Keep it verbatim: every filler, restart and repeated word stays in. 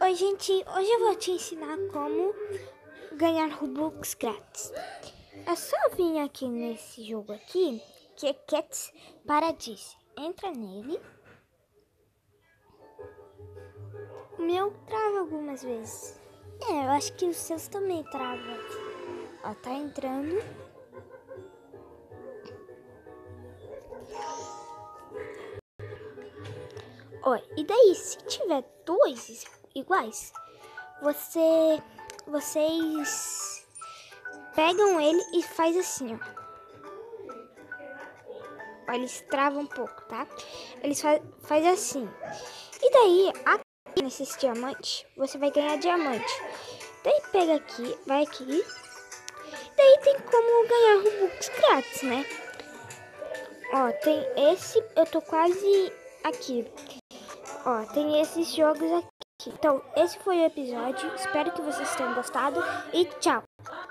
Oi, gente, hoje eu vou te ensinar como ganhar Robux grátis. É só vir aqui nesse jogo aqui, que é Cats Paradise. Entra nele. O meu trava algumas vezes. É, eu acho que os seus também travam. Ó, tá entrando. Ó, e daí, se tiver dois iguais, você, vocês pegam ele e faz assim, ó. Ó, eles travam um pouco, tá? Eles fa faz assim. E daí, aqui nesses diamantes, você vai ganhar diamante. Daí pega aqui, vai aqui. Daí tem como ganhar Robux grátis, né? Ó, tem esse, eu tô quase aqui. Ó, tem esses jogos aqui. Então, esse foi o episódio. Espero que vocês tenham gostado e tchau!